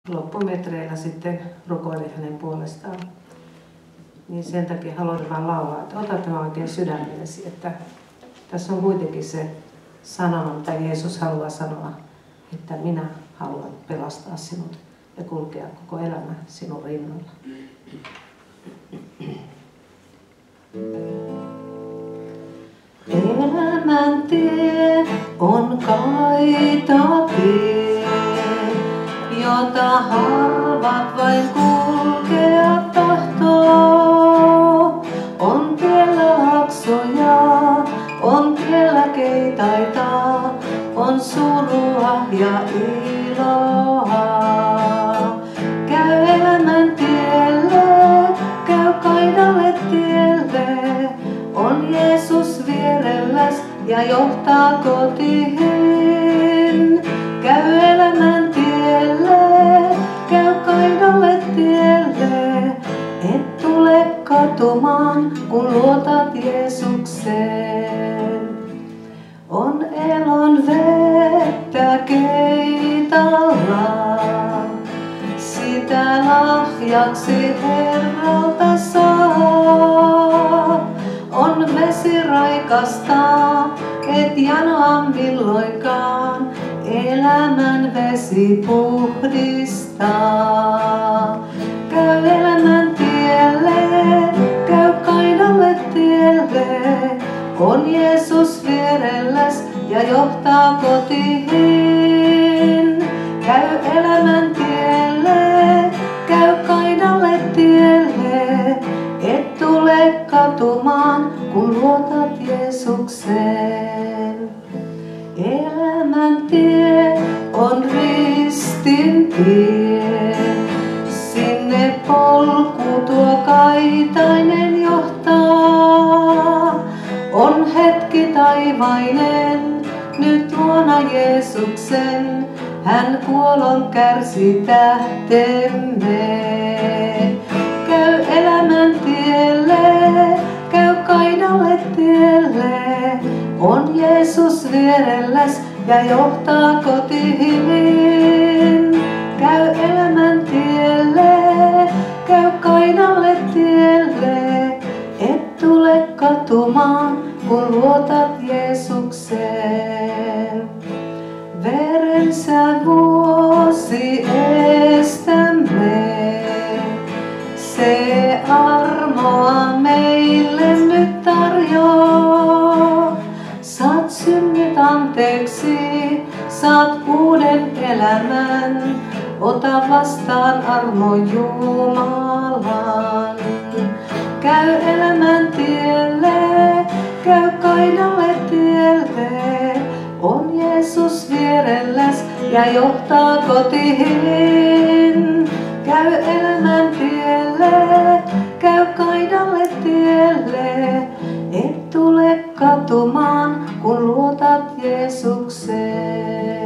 loppumetreillä sitten rukoili hänen puolestaan. Niin sen takia haluan vaan laulaa, että ota tämä oikein sydämellesi, että tässä on kuitenkin se sanoma, mitä Jeesus haluaa sanoa, että minä haluan pelastaa sinut ja kulkea koko elämä sinun rinnalla. Elämän tie on kaita tie, jota harvat vain kulkea tahtoo. On tiellä laksoja, on tiellä keitaita, on surua ja iloa. Käy elämän tielle, käy kaidalle tielle, on Jeesus vierelläs ja johtaa kotiin. Käy elämän tielle, käy kaidalle tielle, et tule katumaan, kun luotat Jeesukseen. On elon vettä keitalla, sitä lahjaksi Herralta saa. On vesi raikasta, et janoa milloinkaan, elämän vesi puhdistaa. Käy elämän tielle, käy kaidalle tielle, on Jeesus vierelläs ja johtaa kotiin. Käy elämän tielle, käy kaidalle tielle, et tule katumaan, kun luotat Jeesukseen. Elämän tie on ristin tie, sinne polku tuo kaitainen johtaa. On hetki taivainen, nyt luona Jeesuksen, hän kuolon kärsi tähtemme. Käy elämän tielle, käy kaidalle tielle, on Jeesus vierelläs ja johtaa kotiin. Käy elämän tielle, käy kaidalle tielle, et tule katumaan, kun luotat Jeesukseen. Verensä vuosi estämme, se armoa meille nyt tarjoaa. Saat synnit anteeksi, saat uuden elämän, ota vastaan armo Jumalan. Käy elämän tielle, käy kaidalle tielle, on Jeesus vierelläs ja johtaa kotiin. Käy elämän tielle, käy kaidalle tielle, et tule katumaan, kun luotat Jeesukseen.